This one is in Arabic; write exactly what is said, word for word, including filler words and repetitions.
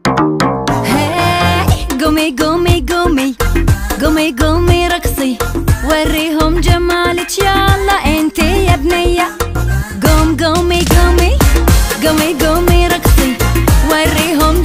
قومي قومي قومي قومي قومي رقصي، وريهم جمالك يلا انتي يا بنية. قوم قومي قومي قومي قومي